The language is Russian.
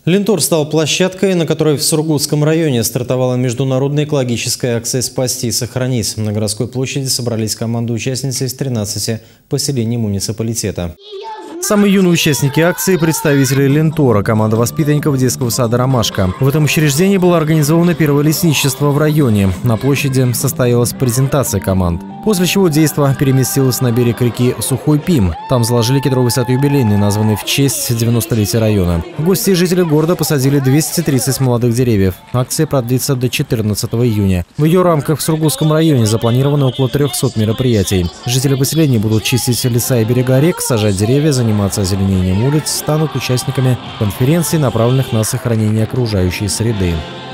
Линтор стал площадкой, на которой в Сургутском районе стартовала международная экологическая акция «Спасти и сохранить». На городской площади собрались команды участниц из 13 поселений муниципалитета. Самые юные участники акции – представители Линтора, команда воспитанников детского сада «Ромашка». В этом учреждении было организовано первое лесничество в районе. На площади состоялась презентация команд. После чего действо переместилось на берег реки Сухой Пим. Там заложили кедровый сад юбилейный, названный в честь 90-летия района. Гости и жители города посадили 230 молодых деревьев. Акция продлится до 14 июня. В ее рамках в Сургутском районе запланировано около 300 мероприятий. Жители поселений будут чистить леса и берега рек, сажать деревья, заниматься озеленением улиц, станут участниками конференций, направленных на сохранение окружающей среды.